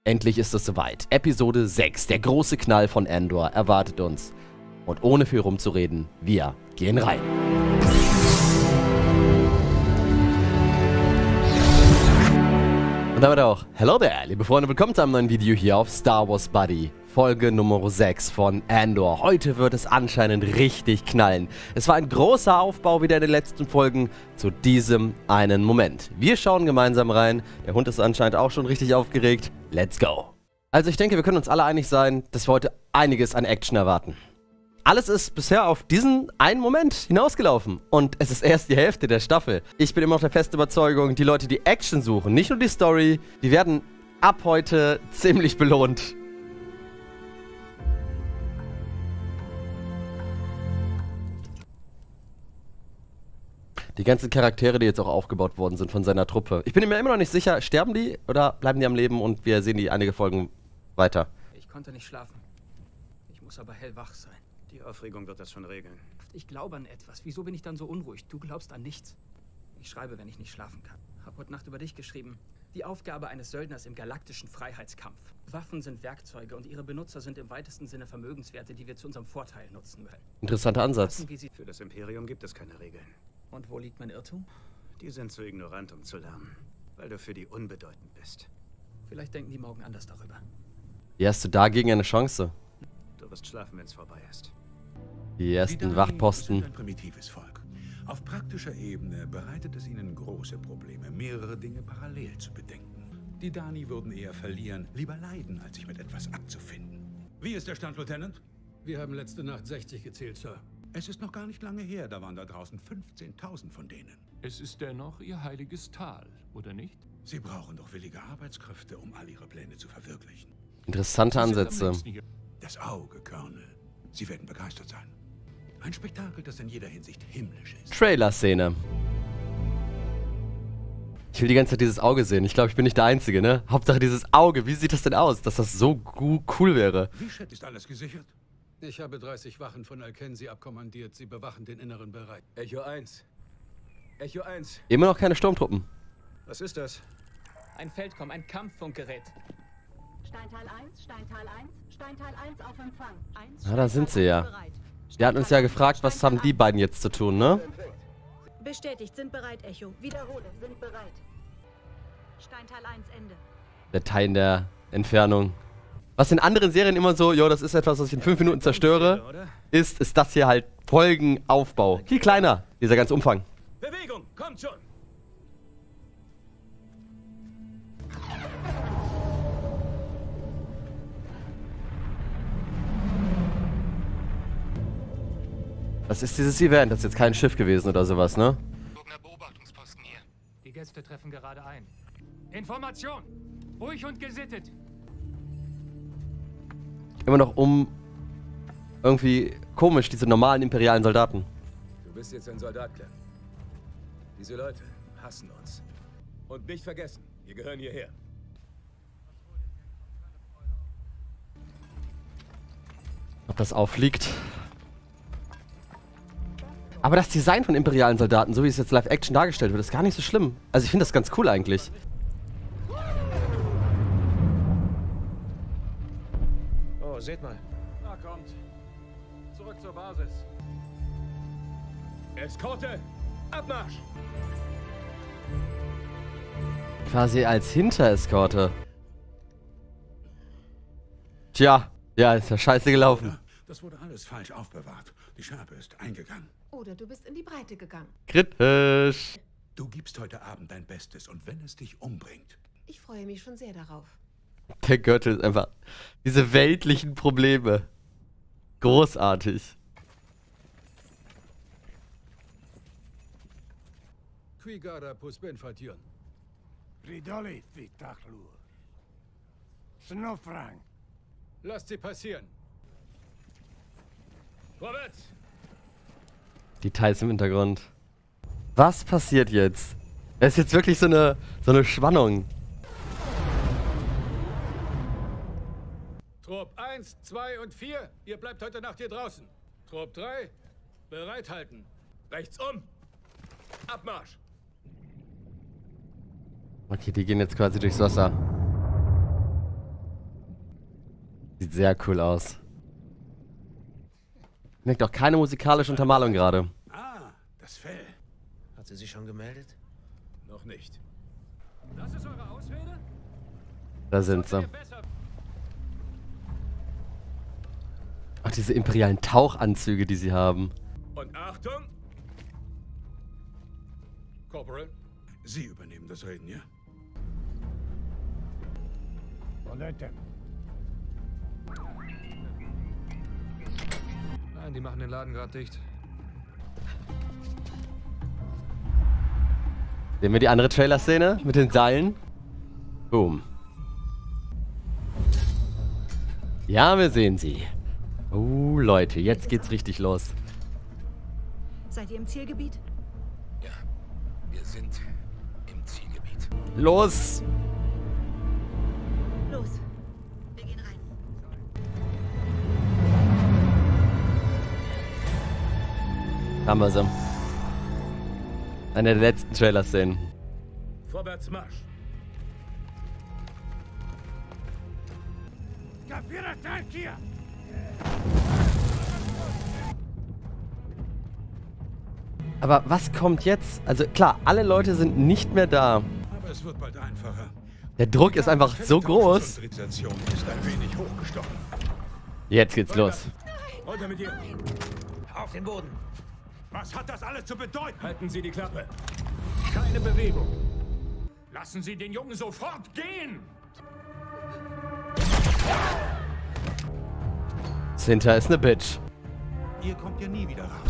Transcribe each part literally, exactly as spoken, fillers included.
Endlich ist es soweit. Episode sechs, der große Knall von Andor, erwartet uns. Und ohne viel rumzureden, wir gehen rein. Und damit auch, hello there, liebe Freunde, willkommen zu einem neuen Video hier auf Star Wars Buddy. Folge Nummer sechs von Andor. Heute wird es anscheinend richtig knallen. Es war ein großer Aufbau wieder in den letzten Folgen zu diesem einen Moment. Wir schauen gemeinsam rein. Der Hund ist anscheinend auch schon richtig aufgeregt. Let's go. Also ich denke, wir können uns alle einig sein, dass wir heute einiges an Action erwarten. Alles ist bisher auf diesen einen Moment hinausgelaufen. Und es ist erst die Hälfte der Staffel. Ich bin immer noch der festen Überzeugung, die Leute, die Action suchen, nicht nur die Story, die werden ab heute ziemlich belohnt. Die ganzen Charaktere, die jetzt auch aufgebaut worden sind von seiner Truppe. Ich bin mir immer noch nicht sicher, sterben die oder bleiben die am Leben und wir sehen die einige Folgen weiter. Ich konnte nicht schlafen. Ich muss aber hellwach sein. Die Aufregung wird das schon regeln. Ich glaube an etwas. Wieso bin ich dann so unruhig? Du glaubst an nichts. Ich schreibe, wenn ich nicht schlafen kann. Hab heute Nacht über dich geschrieben. Die Aufgabe eines Söldners im galaktischen Freiheitskampf. Waffen sind Werkzeuge und ihre Benutzer sind im weitesten Sinne Vermögenswerte, die wir zu unserem Vorteil nutzen wollen. Interessanter Ansatz. Wissen, wie sie Für das Imperium gibt es keine Regeln. Und wo liegt mein Irrtum? Die sind zu ignorant, um zu lernen. Weil du für die unbedeutend bist. Vielleicht denken die morgen anders darüber. Wie hast du dagegen eine Chance? Du wirst schlafen, wenn es vorbei ist. Die ersten Wachposten. Sind ein primitives Volk. Auf praktischer Ebene bereitet es ihnen große Probleme, mehrere Dinge parallel zu bedenken. Die Dani würden eher verlieren, lieber leiden, als sich mit etwas abzufinden. Wie ist der Stand, Lieutenant? Wir haben letzte Nacht sechzig gezählt, Sir. Es ist noch gar nicht lange her, da waren da draußen fünfzehntausend von denen. Es ist dennoch Ihr heiliges Tal, oder nicht? Sie brauchen doch willige Arbeitskräfte, um all ihre Pläne zu verwirklichen. Interessante Ansätze. Das Auge, Colonel. Sie werden begeistert sein. Ein Spektakel, das in jeder Hinsicht himmlisch ist. Trailer-Szene. Ich will die ganze Zeit dieses Auge sehen. Ich glaube, ich bin nicht der Einzige, ne? Hauptsache dieses Auge. Wie sieht das denn aus, dass das so cool wäre? Wie schätzt ist alles gesichert? Ich habe dreißig Wachen von Alkensi abkommandiert. Sie bewachen den inneren Bereich. Echo eins. Echo eins. Immer noch keine Sturmtruppen. Was ist das? Ein Feldcom, ein Kampffunkgerät. Steintal eins, Steintal eins, Steintal eins auf Empfang. Ah, da sind sie ja. Die hatten uns ja gefragt, was haben die beiden jetzt zu tun, ne? Bestätigt, sind bereit, Echo. Wiederhole, sind bereit. Steintal eins, Ende. Der Teil in der Entfernung. Was in anderen Serien immer so, jo, das ist etwas, was ich in fünf Minuten zerstöre, ist, ist das hier halt Folgenaufbau. Viel kleiner, dieser ganze Umfang. Bewegung, kommt schon! Was ist dieses Event? Das ist jetzt kein Schiff gewesen oder sowas, ne? Beobachtungsposten hier. Die Gäste treffen gerade ein. Information! Ruhig und gesittet! Immer noch um irgendwie komisch, diese normalen imperialen Soldaten. Du bist jetzt ein Soldat, Clem. Diese Leute hassen uns. Und nicht vergessen, wir gehören hierher. Ob das auffliegt? Aber das Design von imperialen Soldaten, so wie es jetzt Live-Action dargestellt wird, ist gar nicht so schlimm. Also ich finde das ganz cool eigentlich. Oh, seht mal. Na kommt. Zurück zur Basis. Eskorte, Abmarsch! Quasi als Hintereskorte. Tja, ja, ist ja scheiße gelaufen. Das wurde alles falsch aufbewahrt. Die Scherbe ist eingegangen. Oder du bist in die Breite gegangen. Kritisch. Du gibst heute Abend dein Bestes und wenn es dich umbringt. Ich freue mich schon sehr darauf. Der Gürtel ist einfach... Diese weltlichen Probleme. Großartig. Quigada pus ben fatieren. Pridoli fitachlur. Snowfrang. Lasst sie passieren. Vorwärts! Details im Hintergrund. Was passiert jetzt? Es ist jetzt wirklich so eine, so eine Spannung. Trupp eins, zwei und vier. Ihr bleibt heute Nacht hier draußen. Trupp drei, bereithalten. Rechts um! Abmarsch! Okay, die gehen jetzt quasi durchs Wasser. Sieht sehr cool aus. Merkt auch keine musikalische Untermalung gerade. Ah, das Fell. Hat sie sich schon gemeldet? Noch nicht. Das ist eure Ausrede? Da sind sie. Ach, diese imperialen Tauchanzüge, die sie haben. Und Achtung! Corporal. Sie übernehmen das Reden, ja? Volete. Nein, die machen den Laden gerade dicht. Sehen wir die andere Trailer-Szene mit den Seilen? Boom. Ja, wir sehen sie. Oh, Leute, jetzt geht's richtig los. Seid ihr im Zielgebiet? Ja, wir sind im Zielgebiet. Los! Los. Wir gehen rein. Haben wir sie. Eine der letzten Trailer-Szenen. Vorwärts Marsch. Aber was kommt jetzt? Also klar, alle Leute sind nicht mehr da. Aber es wird bald einfacher. Der Druck ist einfach so groß. Die Zivilisation ist ein wenig hochgestochen. Jetzt geht's los. Runter mit dir. Auf den Boden. Was hat das alles zu bedeuten? Halten Sie die Klappe. Keine Bewegung. Lassen Sie den Jungen sofort gehen! Cinta ist eine Bitch. Ihr kommt ja nie wieder raus.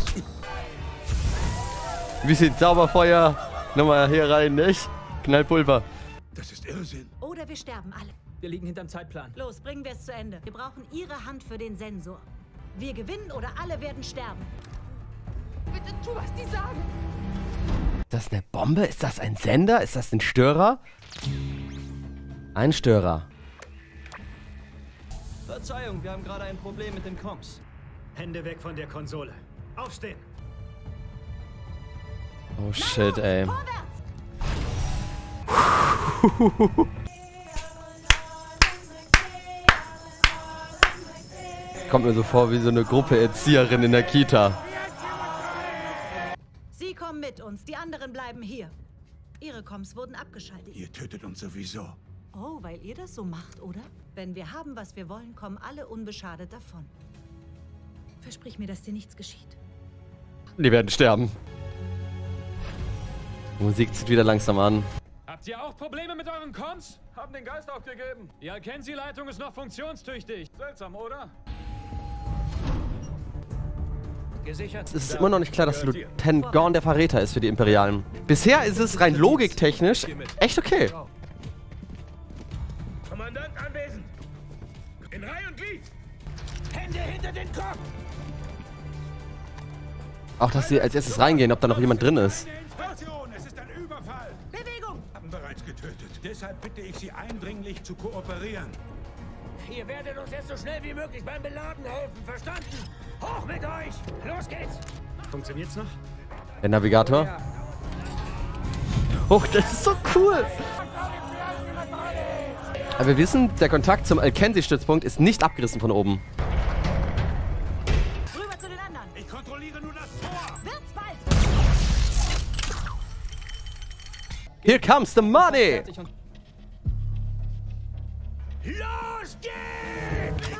Wie sieht Zauberfeuer? Nochmal hier rein, nicht? Knallpulver. Das ist Irrsinn. Oder wir sterben alle. Wir liegen hinterm Zeitplan. Los, bringen wir es zu Ende. Wir brauchen Ihre Hand für den Sensor. Wir gewinnen oder alle werden sterben. Bitte tu, was die sagen. Ist das eine Bombe? Ist das ein Sender? Ist das ein Störer? Ein Störer. Verzeihung, wir haben gerade ein Problem mit den Comms. Hände weg von der Konsole. Aufstehen! Oh shit, ey. Kommt mir so vor wie so eine Gruppe Erzieherin in der Kita. Sie kommen mit uns, die anderen bleiben hier. Ihre Comms wurden abgeschaltet. Ihr tötet uns sowieso. Oh, weil ihr das so macht, oder? Wenn wir haben, was wir wollen, kommen alle unbeschadet davon. Versprich mir, dass dir nichts geschieht. Die werden sterben. Die Musik zieht wieder langsam an. Habt ihr auch Probleme mit euren Comms? Haben den Geist aufgegeben. Die Alkensi-Leitung ist noch funktionstüchtig. Seltsam, oder? Gesichert. Es ist immer noch nicht klar, dass Lieutenant Gorn der Verräter ist für die Imperialen. Bisher ist es rein logiktechnisch echt okay. Kommandant anwesend. In Reihe und Glied. Hände hinter den Kopf! Auch, dass sie als erstes reingehen, ob da noch jemand drin ist. Station, es ist ein Überfall. Bewegung! Haben bereits getötet. Deshalb bitte ich Sie eindringlich zu kooperieren. Ihr werdet uns jetzt so schnell wie möglich beim Beladen helfen, verstanden? Hoch mit euch! Los geht's! Funktioniert's noch? Der Navigator. Oh, das ist so cool. Aber wir wissen, der Kontakt zum Alkensi-Stützpunkt ist nicht abgerissen von oben. Rüber zu den anderen. Ich kontrolliere nur das Tor. Wird's bald! Here comes the money! Los geht's!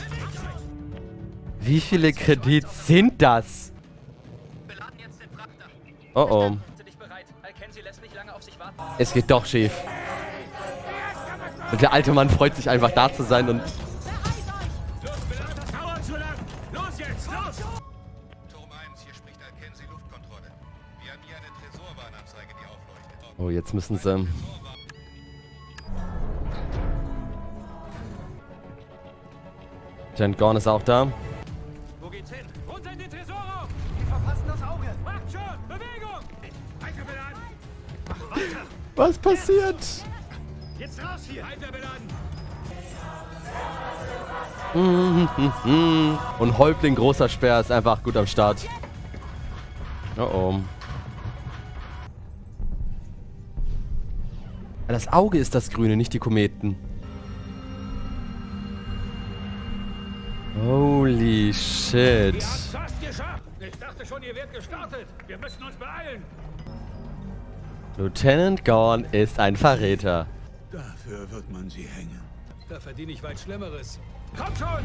Wie viele Kredite sind das? Beladen jetzt den Frachter. Oh oh. Machen Sie dich bereit. Alkensi lässt nicht lange auf sich warten. Es geht doch schief. Und der alte Mann freut sich einfach da zu sein und... Los, Beladen, das dauert zu lang. Los jetzt, los! Turm eins, hier spricht Alkensi Luftkontrolle. Wir haben hier eine Tresorwarnanzeige, die aufleuchtet. Oh, jetzt müssen sie... Lieutenant Gorn ist auch da. Wo geht's hin? Runter in den Tresorraum! Wir verpassen das Auge! Macht schon! Bewegung! Weiter beladen. Mach weiter! Was passiert? Jetzt raus hier! Weiter beladen! Und Häuptling großer Speer ist einfach gut am Start. Oh oh. Das Auge ist das Grüne, nicht die Kometen. Holy shit. Ihr habt's fast geschafft. Ich dachte schon, ihr werdet gestartet. Wir müssen uns beeilen. Lieutenant Gorn ist ein Verräter. Dafür wird man sie hängen. Da verdiene ich weit Schlimmeres. Kommt schon!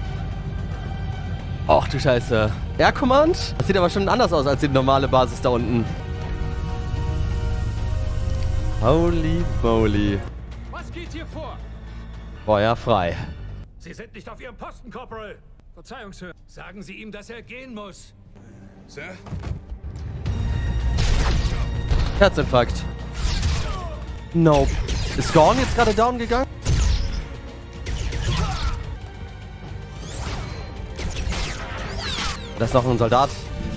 Ach du Scheiße. Air Command? Das sieht aber schon anders aus als die normale Basis da unten. Holy moly. Was geht hier vor? Feuer frei. Sie sind nicht auf Ihrem Posten, Corporal. Verzeihung, Sir. Sagen Sie ihm, dass er gehen muss. Sir? Herzinfarkt. Nope. Ist Gorn jetzt gerade down gegangen? Da ist noch ein Soldat.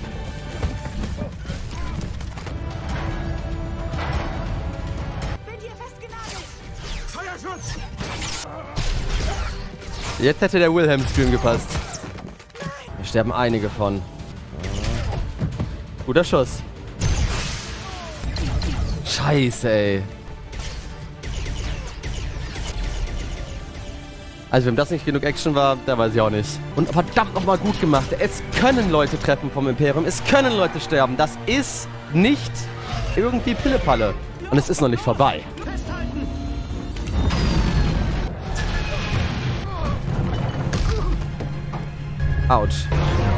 Bin hier festgenagelt. Feuerschutz! Jetzt hätte der Wilhelm-Stream gepasst. Da sterben einige von. Guter Schuss. Scheiße, ey. Also, wenn das nicht genug Action war, da weiß ich auch nicht. Und verdammt nochmal gut gemacht. Es können Leute treffen vom Imperium. Es können Leute sterben. Das ist nicht irgendwie Pillepalle. Und es ist noch nicht vorbei. Autsch.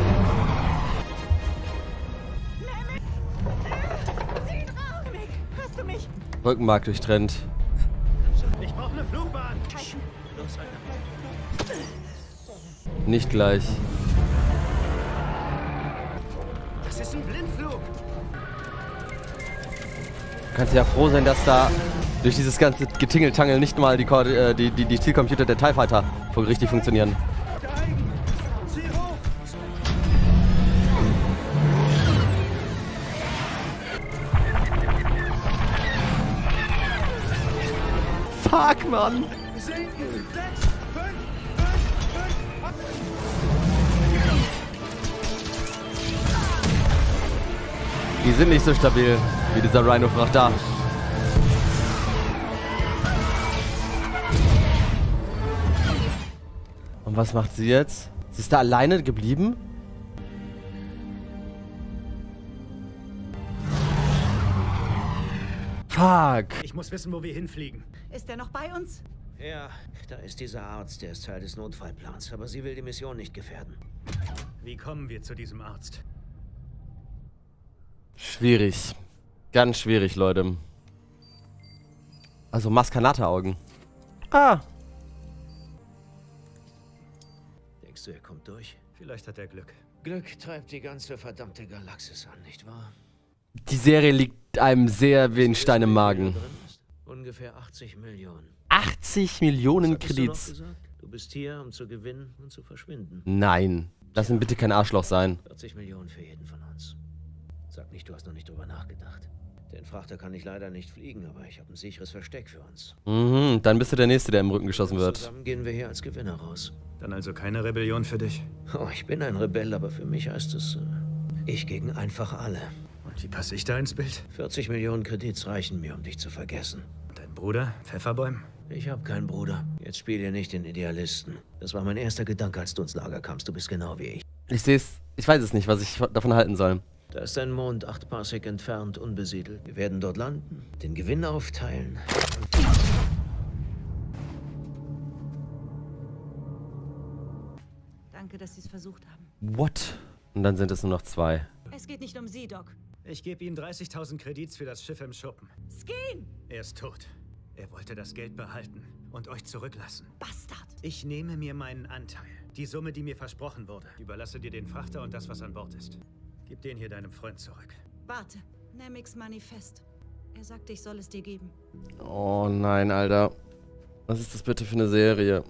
Hörst du mich? Rückenmark durchtrennt. Ich brauche eine Flugbahn. Nicht gleich. Das ist ein Blindflug. Du kannst ja froh sein, dass da durch dieses ganze Getingeltangel nicht mal die, Ko äh, die, die, die Zielcomputer der TIE Fighter richtig funktionieren. Zieh hoch. Fuck, Mann! Sinken. Sechs, fünf, Die sind nicht so stabil wie dieser Rhino-Frachter. Und was macht sie jetzt? Sie ist da alleine geblieben? Fuck! Ich muss wissen, wo wir hinfliegen. Ist er noch bei uns? Ja, da ist dieser Arzt, der ist Teil des Notfallplans, aber sie will die Mission nicht gefährden. Wie kommen wir zu diesem Arzt? Schwierig. Ganz schwierig, Leute. Also Maskanata-Augen. Ah! Denkst du, er kommt durch? Vielleicht hat er Glück. Glück treibt die ganze verdammte Galaxis an, nicht wahr? Die Serie liegt einem sehr wie ein Stein im Magen. Ungefähr achtzig Millionen. achtzig Millionen Was hattest du noch Kredits. gesagt? Du bist hier, um zu gewinnen und zu verschwinden. Nein. Lass ihn bitte kein Arschloch sein. vierzig Millionen für jeden von uns. Sag nicht, du hast noch nicht drüber nachgedacht. Den Frachter kann ich leider nicht fliegen, aber ich habe ein sicheres Versteck für uns. Mhm, dann bist du der Nächste, der im Rücken geschossen wird. Zusammen gehen wir hier als Gewinner raus. Dann also keine Rebellion für dich? Oh, ich bin ein Rebell, aber für mich heißt es, äh, ich gegen einfach alle. Und wie passe ich da ins Bild? vierzig Millionen Kredits reichen mir, um dich zu vergessen. Und dein Bruder, Pfefferbäum? Ich habe keinen Bruder. Jetzt spiel dir nicht den Idealisten. Das war mein erster Gedanke, als du ins Lager kamst. Du bist genau wie ich. Ich sehe es. Ich weiß es nicht, was ich davon halten soll. Da ist ein Mond, acht Parsec entfernt, unbesiedelt. Wir werden dort landen, den Gewinn aufteilen. Danke, dass Sie es versucht haben. What? Und dann sind es nur noch zwei. Es geht nicht um Sie, Doc. Ich gebe Ihnen dreißigtausend Kredits für das Schiff im Schuppen. Skeen! Er ist tot. Er wollte das Geld behalten und euch zurücklassen. Bastard! Ich nehme mir meinen Anteil. Die Summe, die mir versprochen wurde. Überlasse dir den Frachter und das, was an Bord ist. Gib den hier deinem Freund zurück. Warte. Nemix Manifest. Er sagte, ich soll es dir geben. Oh nein, Alter. Was ist das bitte für eine Serie?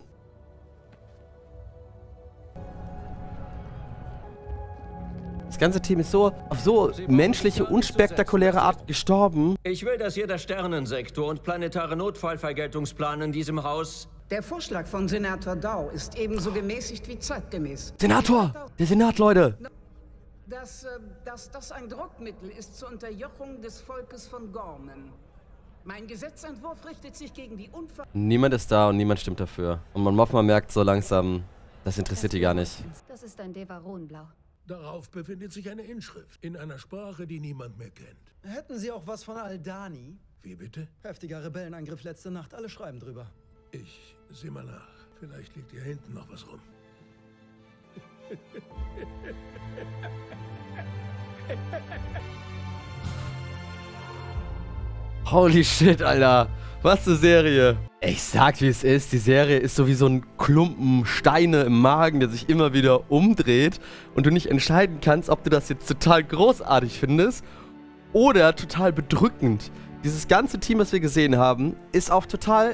Das ganze Team ist so auf so menschliche, unspektakuläre Art gestorben. Ich will, dass jeder Sternensektor und planetare Notfallvergeltungsplan in diesem Haus... Der Vorschlag von Senator Dow ist ebenso gemäßigt wie zeitgemäß. Senator! Der Senat, Leute! Dass, äh, dass das ein Druckmittel ist zur Unterjochung des Volkes von Gorman. Mein Gesetzentwurf richtet sich gegen die Unver... Niemand ist da und niemand stimmt dafür. Und man Mothma merkt so langsam, Das interessiert die gar nicht. Das ist ein Devaronblau. Darauf befindet sich eine Inschrift. In einer Sprache, die niemand mehr kennt. Hätten Sie auch was von Aldani? Wie bitte? Heftiger Rebellenangriff letzte Nacht. Alle schreiben drüber. Ich seh mal nach. Vielleicht liegt hier hinten noch was rum. Holy shit, Alter. Was eine Serie. Ich sag, wie es ist. Die Serie ist so wie so ein Klumpen Steine im Magen, der sich immer wieder umdreht und du nicht entscheiden kannst, ob du das jetzt total großartig findest oder total bedrückend. Dieses ganze Team, was wir gesehen haben, ist auf total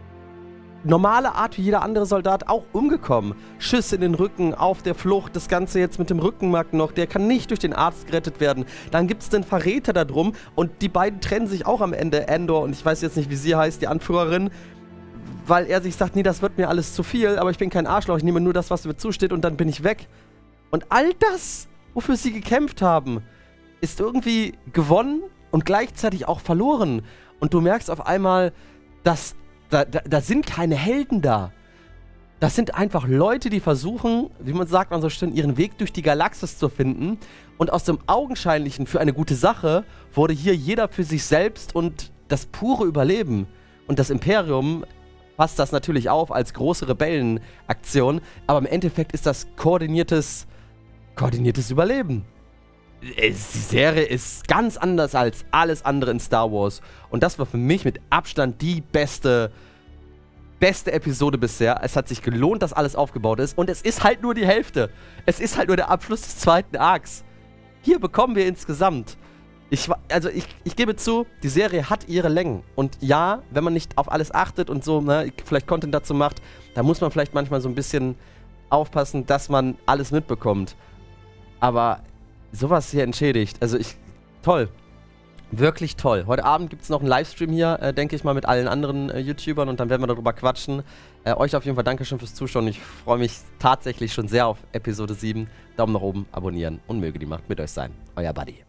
normale Art wie jeder andere Soldat auch umgekommen. Schüsse in den Rücken, auf der Flucht, das Ganze jetzt mit dem Rückenmark noch, der kann nicht durch den Arzt gerettet werden. Dann gibt es den Verräter da drum und die beiden trennen sich auch am Ende, Andor und ich weiß jetzt nicht, wie sie heißt, die Anführerin, weil er sich sagt, nee, das wird mir alles zu viel, aber ich bin kein Arschloch, ich nehme nur das, was mir zusteht und dann bin ich weg. Und all das, wofür sie gekämpft haben, ist irgendwie gewonnen und gleichzeitig auch verloren. Und du merkst auf einmal, dass Da, da, da sind keine Helden da. Das sind einfach Leute, die versuchen, wie man sagt, man so schön, ihren Weg durch die Galaxis zu finden. Und aus dem Augenscheinlichen für eine gute Sache wurde hier jeder für sich selbst und das pure Überleben. Und das Imperium fasst das natürlich auf als große Rebellenaktion. Aber im Endeffekt ist das koordiniertes, koordiniertes Überleben. Die Serie ist ganz anders als alles andere in Star Wars. Und das war für mich mit Abstand die beste, beste Episode bisher. Es hat sich gelohnt, dass alles aufgebaut ist. Und es ist halt nur die Hälfte. Es ist halt nur der Abschluss des zweiten Arcs. Hier bekommen wir insgesamt. Ich, also ich, ich gebe zu, die Serie hat ihre Längen. Und ja, wenn man nicht auf alles achtet und so, ne, vielleicht Content dazu macht, da muss man vielleicht manchmal so ein bisschen aufpassen, dass man alles mitbekommt. Aber sowas hier entschädigt. Also ich, toll. Wirklich toll. Heute Abend gibt es noch einen Livestream hier, äh, denke ich mal, mit allen anderen äh, YouTubern und dann werden wir darüber quatschen. Äh, euch auf jeden Fall Dankeschön fürs Zuschauen. Ich freue mich tatsächlich schon sehr auf Episode sieben. Daumen nach oben, abonnieren und möge die Macht mit euch sein. Euer Buddy.